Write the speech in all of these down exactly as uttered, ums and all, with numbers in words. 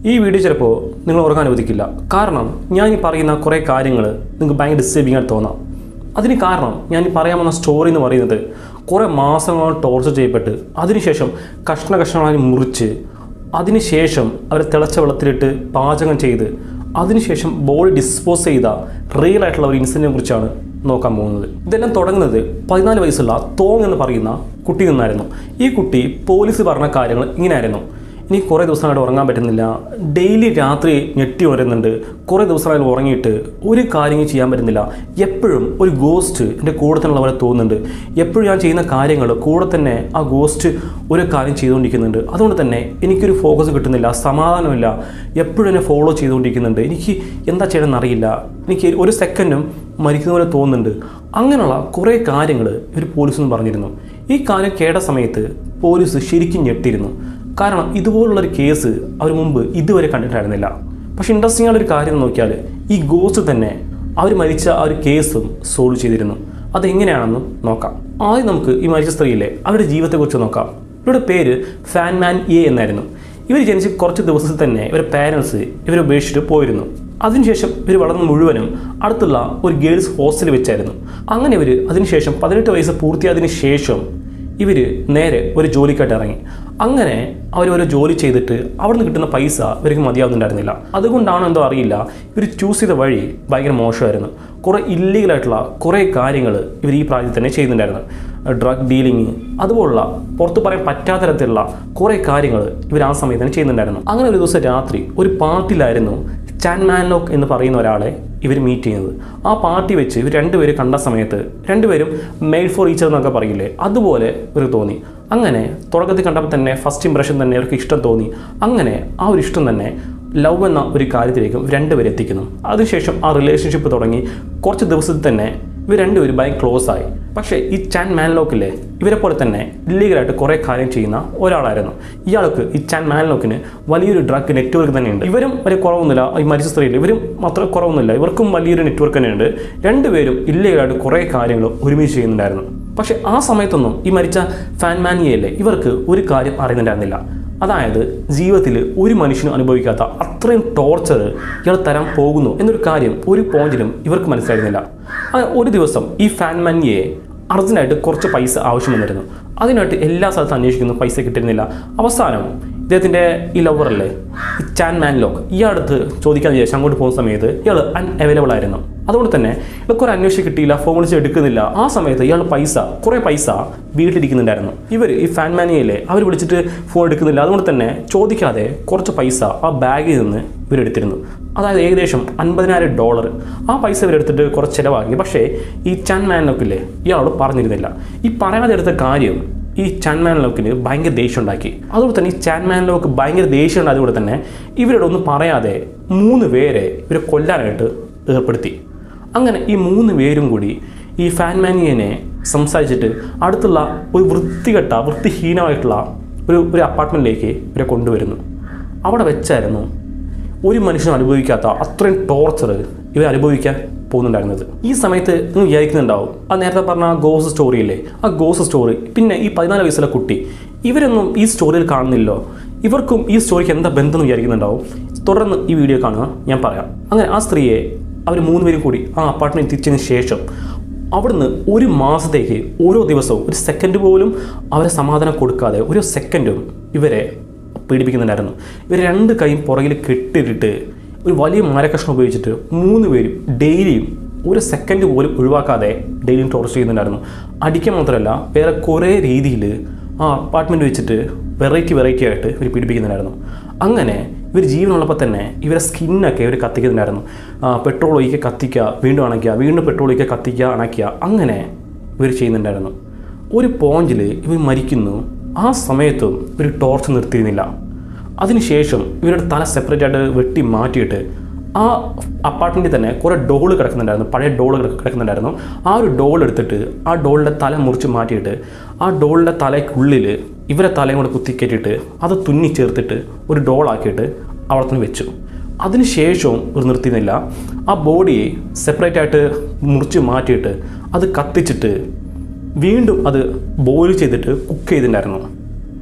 ഈ വീഡിയോ ചിലപ്പോൾ നിങ്ങൾ ഉറങ്ങാൻ അനുവദിക്കില്ല. കാരണം ഞാൻ ഈ പറയുന്ന കുറേ കാര്യങ്ങൾ നിങ്ങൾക്ക് ഭയങ്കര ഡിസ്റ്റർബിംഗ് ആയിട്ട് തോന്നാം. അതിന് കാരണം ഞാൻ ഈ പറയാൻ വന്ന സ്റ്റോറി എന്ന് പറയുന്നത് കുറേ മാസങ്ങൾ ടോർച്ചർ ചെയ്യപ്പെട്ട് അതിനുശേഷം കഷ്ണ കഷ്ണങ്ങളായി മുറിച്ച് അതിനുശേഷം അവർ തിളച്ച വെള്ളത്തിലിട്ട് പാചകം ചെയ്ത് അതിനുശേഷം ബോഡി ഡിസ്പോസ് ചെയ്ത റിയൽ ആയിട്ടുള്ള ഒരു ഇൻസിഡൻറ്റിനെ കുറിച്ചാണ് നോക്കാൻ പോകുന്നത്. ഇതെല്ലാം തുടങ്ങുന്നത് പതിനാല് വയസ്സുള്ള തോങ് എന്ന് പറയുന്ന കുട്ടി നിന്നായിരുന്നു. ഈ കുട്ടി പോലീസ് പറഞ്ഞ കാര്യങ്ങൾ ഇങ്ങനെയായിരുന്നു: എനിക്ക് കുറേ ദിവസമായിട്ട് ഉറങ്ങാൻ പറ്റുന്നില്ല, ഡെയിലി രാത്രി ഞെട്ടി ഉണരുന്നുണ്ട്, കുറേ ദിവസമായിട്ട് ഉറങ്ങിയിട്ട് ഒരു കാര്യങ്ങൾ ചെയ്യാൻ പറ്റുന്നില്ല, എപ്പോഴും ഒരു ഗോസ്റ്റ് എൻ്റെ കൂടെ തന്നെ പോലെ തോന്നുന്നുണ്ട്, എപ്പോഴും ഞാൻ ചെയ്യുന്ന കാര്യങ്ങൾ കൂടെ തന്നെ ആ ഗോസ്റ്റ് ഒരു കാര്യം ചെയ്തുകൊണ്ടിരിക്കുന്നുണ്ട്, അതുകൊണ്ട് തന്നെ എനിക്കൊരു ഫോക്കസ് കിട്ടുന്നില്ല, സമാധാനമില്ല, എപ്പോഴും എന്നെ ഫോളോ ചെയ്തുകൊണ്ടിരിക്കുന്നുണ്ട്, എനിക്ക് എന്താ ചെയ്യണമെന്ന് അറിയില്ല, എനിക്ക് ഒരു സെക്കൻഡും മരിക്കുന്ന പോലെ തോന്നുന്നുണ്ട്. അങ്ങനെയുള്ള കുറേ കാര്യങ്ങൾ ഇവർ പോലീസെന്ന് പറഞ്ഞിരുന്നു. ഈ കാര്യം കേട്ട സമയത്ത് പോലീസ് ശരിക്കും ഞെട്ടിയിരുന്നു. കാരണം ഇതുപോലുള്ളൊരു കേസ് അവർ മുമ്പ് ഇതുവരെ കണ്ടിട്ടായിരുന്നില്ല. പക്ഷേ ഇൻട്രസ്റ്റിംഗ് ആയൊരു കാര്യം നോക്കിയാൽ ഈ ഗോസ്റ്റ് തന്നെ അവർ മരിച്ച ആ ഒരു കേസും സോൾവ് ചെയ്തിരുന്നു. അതെങ്ങനെയാണെന്ന് നോക്കാം. ആദ്യം നമുക്ക് ഈ മരിച്ച സ്ത്രീയിലെ അവരുടെ ജീവിതത്തെക്കുറിച്ച് നോക്കാം. ഇവരുടെ പേര് ഫാൻമാൻ എ എന്നായിരുന്നു. ഇവർ ജനിച്ച് കുറച്ച് ദിവസത്തിൽ തന്നെ ഇവരുടെ പാരൻസ് ഇവരെ ഉപേക്ഷിച്ചിട്ട് പോയിരുന്നു. അതിനുശേഷം ഇവർ വളർന്ന് മുഴുവനും അടുത്തുള്ള ഒരു ഗേൾസ് ഹോസ്റ്റലിൽ വെച്ചായിരുന്നു. അങ്ങനെ ഇവർ അതിനുശേഷം പതിനെട്ട് വയസ്സ് പൂർത്തിയായതിനു ശേഷം ഇവർ നേരെ ഒരു ജോലിക്കായിട്ട് ഇറങ്ങി. അങ്ങനെ അവർ ഓരോ ജോലി ചെയ്തിട്ട് അവിടെ നിന്ന് കിട്ടുന്ന പൈസ ഇവർക്ക് മതിയാവുന്നുണ്ടായിരുന്നില്ല. അതുകൊണ്ടാണോ എന്തോ അറിയില്ല, ഇവർ ചൂസ് ചെയ്ത വഴി ഭയങ്കര മോശമായിരുന്നു. കുറേ ഇല്ലീഗലായിട്ടുള്ള കുറേ കാര്യങ്ങൾ ഇവർ ഈ പ്രായത്തിൽ തന്നെ ചെയ്യുന്നുണ്ടായിരുന്നു. ഡ്രഗ് ഡീലിങ് അതുപോലുള്ള പുറത്ത് പറയാൻ പറ്റാത്ത തരത്തിലുള്ള കുറേ കാര്യങ്ങൾ ഇവർ ആ സമയത്ത് തന്നെ ചെയ്യുന്നുണ്ടായിരുന്നു. അങ്ങനെ ഒരു ദിവസം രാത്രി ഒരു പാർട്ടിയിലായിരുന്നു ചാൻ മാൻലോക്ക് എന്ന് പറയുന്ന ഒരാളെ ഇവർ മീറ്റ് ചെയ്യുന്നത്. ആ പാർട്ടി വെച്ച് ഇവർ രണ്ടുപേരും കണ്ട സമയത്ത് രണ്ടുപേരും മെയ്ഡ് ഫോർ ഈച്ച് എന്നൊക്കെ പറയില്ലേ, അതുപോലെ ഇവർക്ക് തോന്നി. അങ്ങനെ തുടക്കത്തിൽ കണ്ടപ്പോൾ തന്നെ ഫസ്റ്റ് ഇംപ്രഷൻ തന്നെ അവർക്ക് ഇഷ്ടം തോന്നി. അങ്ങനെ ആ ഒരു ഇഷ്ടം തന്നെ ലവ് എന്ന ഒരു കാര്യത്തിലേക്കും രണ്ടുപേരും എത്തിക്കുന്നു. അതിനുശേഷം ആ റിലേഷൻഷിപ്പ് തുടങ്ങി. കുറച്ച് ദിവസത്തിൽ തന്നെ ഇവർ രണ്ടുപേരും ഭയങ്കര ക്ലോസ് ആയി. പക്ഷേ ഈ ചാൻ മാൻലോക്കിലെ ഇവരെ പോലെ തന്നെ ഇല്ലീഗലായിട്ട് കുറേ കാര്യം ചെയ്യുന്ന ഒരാളായിരുന്നു. ഇയാൾക്ക് ഈ ചാൻ മാൻലോക്കിന് വലിയൊരു ഡ്രഗ് നെറ്റ്വർക്ക് തന്നെയുണ്ട്. ഇവരും വലിയ കുറവൊന്നുമില്ല, ഈ മരിച്ച സ്ത്രീയിൽ ഇവരും മാത്രം കുറവൊന്നുമില്ല, ഇവർക്കും വലിയൊരു നെറ്റ്വർക്ക് തന്നെയുണ്ട്. രണ്ടുപേരും ഇല്ലീഗലായിട്ട് കുറേ കാര്യങ്ങൾ ഒരുമിച്ച് ചെയ്യുന്നുണ്ടായിരുന്നു. പക്ഷേ ആ സമയത്തൊന്നും ഈ മരിച്ച ഫാൻമാനിയയിലെ ഇവർക്ക് ഒരു കാര്യം അറിയുന്നുണ്ടായിരുന്നില്ല. അതായത് ജീവിതത്തിൽ ഒരു മനുഷ്യനും അനുഭവിക്കാത്ത അത്രയും ടോർച്ചർ ഇയാൾ തരാൻ പോകുന്നു എന്നൊരു കാര്യം ഒരു പോയിന്റിലും ഇവർക്ക് മനസ്സിലായിരുന്നില്ല. ഒരു ദിവസം ഈ ഫാൻമാനിയെ അർജന്റായിട്ട് കുറച്ച് പൈസ ആവശ്യം വന്നിരുന്നു. അതിനായിട്ട് എല്ലാ സ്ഥലത്തും അന്വേഷിക്കുന്നു, പൈസ കിട്ടുന്നില്ല. അവസാനം ഇദ്ദേഹത്തിൻ്റെ ഈ ലവറല്ലേ ഈ ചാൻ മാൻലോക്ക് ഇയാളടുത്ത് ചോദിക്കാൻ വിചാരിച്ചു. അങ്ങോട്ട് പോകുന്ന സമയത്ത് ഇയാൾ അൺഅവൈലബിൾ ആയിരുന്നു. അതുകൊണ്ട് തന്നെ ഇയാൾക്ക് ഒരു അന്വേഷിച്ച് കിട്ടിയില്ല, ഫോൺ വിളിച്ച് എടുക്കുന്നില്ല. ആ സമയത്ത് ഇയാൾ പൈസ കുറേ പൈസ വീട്ടിലിരിക്കുന്നുണ്ടായിരുന്നു. ഇവർ ഈ ഫാൻമാനിയയിലെ അവർ വിളിച്ചിട്ട് ഫോൺ എടുക്കുന്നില്ല. അതുകൊണ്ട് തന്നെ ചോദിക്കാതെ കുറച്ച് പൈസ ആ ബാഗിൽ നിന്ന് ഇവരെടുത്തിരുന്നു. അതായത് ഏകദേശം അൻപതിനായിരം ഡോളർ. ആ പൈസ ഇവരെടുത്തിട്ട് കുറച്ച് ചിലവാക്കി. പക്ഷേ ഈ ചാൻ മാൻലോക്കില്ലേ ഇയാളോട് പറഞ്ഞിരുന്നില്ല. ഈ പറയാതെ എടുത്ത കാര്യം ഈ ചാൻ മാൻലോക്കിന് ഭയങ്കര ദേഷ്യം ഉണ്ടാക്കി. അതുകൊണ്ട് തന്നെ ഈ ചാൻ മാൻലോക്ക് ഭയങ്കര ദേഷ്യം ഉണ്ടായതുകൊണ്ട് തന്നെ ഇവരോട് ഒന്നും പറയാതെ മൂന്ന് പേരെ ഇവരെ കൊല്ലാനായിട്ട് ഏർപ്പെടുത്തി. അങ്ങനെ ഈ മൂന്ന് പേരും കൂടി ഈ ഫാൻമാനിയനെ സംസാരിച്ചിട്ട് അടുത്തുള്ള ഒരു വൃത്തികെട്ട വൃത്തിഹീനമായിട്ടുള്ള ഒരു ഒരു അപ്പാർട്ട്മെൻറ്റിലേക്ക് ഇവരെ കൊണ്ടുവരുന്നു. അവിടെ വെച്ചായിരുന്നു ഒരു മനുഷ്യനും അനുഭവിക്കാത്ത അത്രയും ടോർച്ചർ ഇവർ അനുഭവിക്കാൻ പോകുന്നുണ്ടായിരുന്നത്. ഈ സമയത്ത് നിങ്ങൾ വിചാരിക്കുന്നുണ്ടാവും, ആ നേരത്തെ പറഞ്ഞ ആ ഗോസ്റ്റ് സ്റ്റോറിയില്ലേ, ആ ഗോസ്റ്റ് സ്റ്റോറി, പിന്നെ ഈ പതിനാല് വയസ്സുള്ള കുട്ടി, ഇവരൊന്നും ഈ സ്റ്റോറിയിൽ കാണുന്നില്ലോ, ഇവർക്കും ഈ സ്റ്റോറിക്ക് എന്താ ബന്ധം എന്ന് വിചാരിക്കുന്നുണ്ടാവും. തുടർന്ന് ഈ വീഡിയോ കാണുക, ഞാൻ പറയാം. അങ്ങനെ ആ സ്ത്രീയെ അവർ മൂന്ന് പേരും കൂടി ആ അപ്പാർട്ട്മെൻറ്റ് എത്തിച്ചതിന് ശേഷം അവിടുന്ന് ഒരു മാസത്തേക്ക് ഓരോ ദിവസവും ഒരു സെക്കൻഡ് പോലും അവരെ സമാധാനം കൊടുക്കാതെ ഒരു സെക്കൻഡും ഇവരെ പീഡിപ്പിക്കുന്നുണ്ടായിരുന്നു. ഇവർ രണ്ട് കൈയും പുറകിൽ കെട്ടിട്ടിട്ട് ഒരു വലിയ മരക്കഷ്ണം ഉപയോഗിച്ചിട്ട് മൂന്ന് പേരും ഡെയിലിയും ഒരു സെക്കൻഡ് പോലും ഒഴിവാക്കാതെ ഡെയിലിയും ടോർച്ചർ ചെയ്യുന്നുണ്ടായിരുന്നു. അടിക്കാൻ മാത്രമല്ല വേറെ കുറേ രീതിയിൽ ആ അപ്പാർട്ട്മെൻറ്റ് വെച്ചിട്ട് വെറൈറ്റി വെറൈറ്റി ആയിട്ട് ഇവർ പീഡിപ്പിക്കുന്നുണ്ടായിരുന്നു. അങ്ങനെ ഇവർ ജീവനുള്ളപ്പോൾ തന്നെ ഇവരെ സ്കിന്നൊക്കെ ഇവർ കത്തിക്കുന്നുണ്ടായിരുന്നു. പെട്രോൾ ഒഴിക്കുക, കത്തിക്കുക, വീണ്ടും അണയ്ക്കുക, വീണ്ടും പെട്രോൾ ഒഴിക്കുക, കത്തിക്കുക, അണയ്ക്കുക, അങ്ങനെ ഇവർ ചെയ്യുന്നുണ്ടായിരുന്നു. ഒരു പോയിന്റിൽ ഇവർ മരിക്കുന്നു. ആ സമയത്തും ഇവർ ടോർച്ചർ നിർത്തിയിരുന്നില്ല. അതിനുശേഷം ഇവരുടെ തല സെപ്പറേറ്റ് ആയിട്ട് വെട്ടി മാറ്റിയിട്ട് ആ അപ്പാർട്ട്മെൻറ്റിൽ തന്നെ കുറേ ഡോള് കിടക്കുന്നുണ്ടായിരുന്നു, പഴയ ഡോള് കിടക്കുന്നുണ്ടായിരുന്നു. ആ ഒരു ഡോൾ എടുത്തിട്ട് ആ ഡോളിൻ്റെ തല മുറിച്ച് മാറ്റിയിട്ട് ആ ഡോളിൻ്റെ തലയ്ക്കുള്ളിൽ ഇവരെ തലയും കൂടെ കുത്തിക്കയറ്റിയിട്ട് അത് തുന്നി ചേർത്തിട്ട് ഒരു ഡോളാക്കിയിട്ട് അവിടെ തന്നെ വെച്ചു. അതിനുശേഷവും ഒരു നിർത്തിയിരുന്നില്ല. ആ ബോഡിയെ സെപ്പറേറ്റ് ആയിട്ട് മുറിച്ച് മാറ്റിയിട്ട് അത് കത്തിച്ചിട്ട് വീണ്ടും അത് ബോയിൽ ചെയ്തിട്ട് കുക്ക് ചെയ്തിട്ടുണ്ടായിരുന്നു.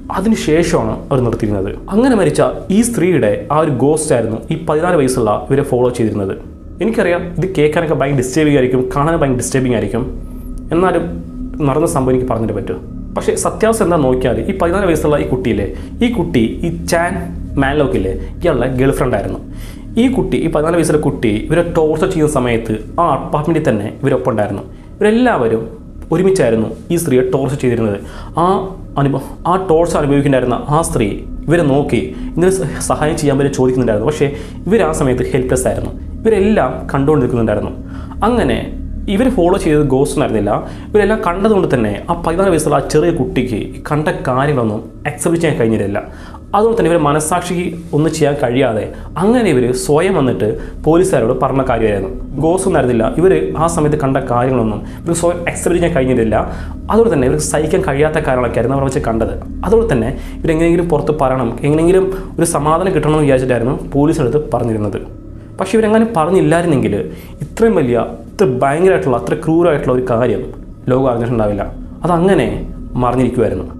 അതിനുശേഷമാണ് അവർ നിർത്തിയിരുന്നത്. അങ്ങനെ മരിച്ച ഈ സ്ത്രീയുടെ ആ ഒരു ഗോസ്റ്റ് ആയിരുന്നു ഈ പതിനാല് വയസ്സുള്ള ഇവരെ ഫോളോ ചെയ്തിരുന്നത്. എനിക്കറിയാം ഇത് കേൾക്കാനൊക്കെ ഭയങ്കര ഡിസ്റ്റർബിംഗ് ആയിരിക്കും, കാണാൻ ഭയങ്കര ഡിസ്റ്റർബിംഗ് ആയിരിക്കും, എന്നാലും നടന്ന സംഭവം എനിക്ക് പറഞ്ഞിട്ട് പറ്റും. പക്ഷേ സത്യാവസ്ഥ എന്താ നോക്കിയാൽ ഈ പതിനാല് വയസ്സുള്ള ഈ കുട്ടിയില്ലേ, ഈ കുട്ടി ഈ ചാൻ മാൻലോക്കില്ലേ ഇയാളുടെ ഗേൾ ഫ്രണ്ട് ആയിരുന്നു. ഈ കുട്ടി ഈ പതിനാല് വയസ്സുള്ള കുട്ടി ഇവരെ ടോർച്ചർ ചെയ്യുന്ന സമയത്ത് ആ അപ്പാർട്ട്മെൻറ്റിൽ തന്നെ ഇവരൊപ്പം ഉണ്ടായിരുന്നു. ഇവരെല്ലാവരും ഒരുമിച്ചായിരുന്നു ഈ സ്ത്രീയെ ടോർച്ചർ ചെയ്തിരുന്നത്. ആ അനുഭവം ആ ടോർച്ചർ അനുഭവിക്കുന്നുണ്ടായിരുന്ന ആ സ്ത്രീ ഇവരെ നോക്കി ഇതിന് സഹായം ചെയ്യാൻ വേണ്ടി ചോദിക്കുന്നുണ്ടായിരുന്നു. പക്ഷേ ഇവർ ആ സമയത്ത് ഹെൽപ്ലെസ് ആയിരുന്നു. ഇവരെല്ലാം കണ്ടുകൊണ്ട് നിൽക്കുന്നുണ്ടായിരുന്നു. അങ്ങനെ ഇവർ ഫോളോ ചെയ്തത് ഗോസ്റ്റ് ആയിരുന്നില്ല. ഇവരെല്ലാം കണ്ടതുകൊണ്ട് തന്നെ ആ പതിനാല് വയസ്സുള്ള ആ ചെറിയ കുട്ടിക്ക് ഈ കണ്ട കാര്യങ്ങളൊന്നും അക്സെപ്റ്റ് ചെയ്യാൻ കഴിഞ്ഞിട്ടില്ല. അതുകൊണ്ട് തന്നെ ഇവർ മനസ്സാക്ഷിക്ക് ഒന്നും ചെയ്യാൻ കഴിയാതെ അങ്ങനെ ഇവർ സ്വയം വന്നിട്ട് പോലീസുകാരോട് പറഞ്ഞ കാര്യമായിരുന്നു. ഗോസ്റ്റ് ഒന്നും ആയിരുന്നില്ല. ഇവർ ആ സമയത്ത് കണ്ട കാര്യങ്ങളൊന്നും ഇവർ സ്വയം അക്സെപ്റ്റ് ചെയ്യാൻ കഴിഞ്ഞിട്ടില്ല. അതുകൊണ്ട് തന്നെ ഇവർക്ക് സഹിക്കാൻ കഴിയാത്ത കാര്യങ്ങളൊക്കെ ആയിരുന്നു അവർ വെച്ച് കണ്ടത്. അതുകൊണ്ട് തന്നെ ഇവരെങ്ങനെയെങ്കിലും പുറത്ത് പറയണം, എങ്ങനെയെങ്കിലും ഒരു സമാധാനം കിട്ടണമെന്ന് വിചാരിച്ചിട്ടായിരുന്നു പോലീസിനടുത്ത് പറഞ്ഞിരുന്നത്. പക്ഷേ ഇവരെങ്ങനെ പറഞ്ഞില്ലായിരുന്നെങ്കിൽ ഇത്രയും വലിയ ഇത്ര ഭയങ്കരമായിട്ടുള്ള അത്ര ക്രൂരമായിട്ടുള്ള ഒരു കാര്യം ലോകം അറിഞ്ഞിട്ടുണ്ടാവില്ല. അതങ്ങനെ മറിഞ്ഞിരിക്കുമായിരുന്നു.